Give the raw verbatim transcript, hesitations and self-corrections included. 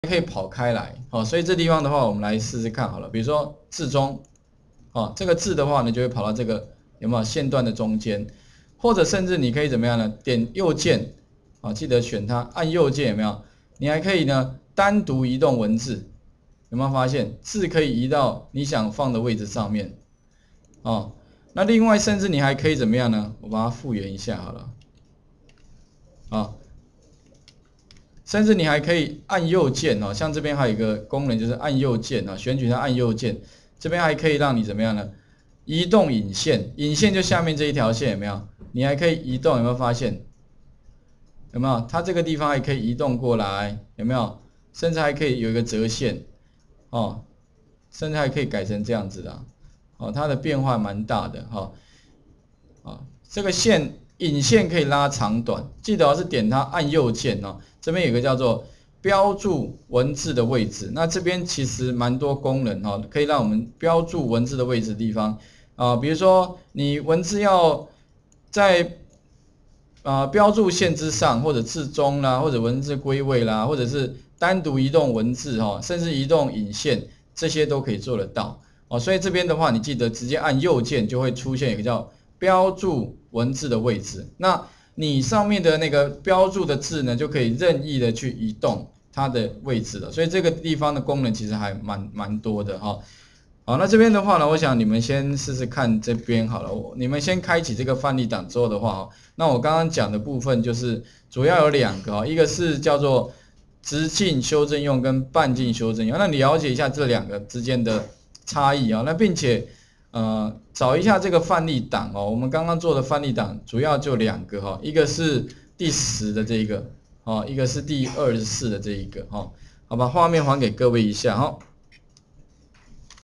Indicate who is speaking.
Speaker 1: 可以跑开来，哦，所以这地方的话，我们来试试看好了。比如说字中，哦，这个字的话呢，就会跑到这个有没有线段的中间，或者甚至你可以怎么样呢？点右键，啊，记得选它，按右键有没有？你还可以呢单独移动文字，有没有发现字可以移到你想放的位置上面？哦，那另外甚至你还可以怎么样呢？我把它复原一下好了，啊。甚至你还可以按右键哦，像这边还有一个功能就是按右键啊，选取它按右键，这边还可以让你怎么样呢？移动引线，引线就下面这一条线有没有？你还可以移动，有没有发现？有没有？它这个地方还可以移动过来，有没有？甚至还可以有一个折线，哦，甚至还可以改成这样子的，哦，它的变化蛮大的哈，啊、哦，这个线引线可以拉长短，记得是点它按右键哦。这边有个叫做标注文字的位置，那这边其实蛮多功能哈，可以让我们标注文字的位置的地方啊，比如说你文字要在啊标注线之上，或者字中啦，或者文字归位啦，或者是单独移动文字哈，甚至移动引线，这些都可以做得到哦。所以这边的话，你记得直接按右键就会出现一个叫标注文字的位置，那你上面的那个标注的字呢，就可以任意的去移动它的位置了。所以这个地方的功能其实还蛮蛮多的哈。好，那这边的话呢，我想你们先试试看这边好了。你们先开启这个范例档之后的话，那我刚刚讲的部分就是主要有两个，一个是叫做直径修正用跟半径修正用。那你了解一下这两个之间的差异啊，那并且呃找一下这个范例档哦。我们刚刚做的范例档主要就两个哈，一个是第十的这一个哦，一个是第二十四的这一个哈。好吧，画面还给各位一下哈。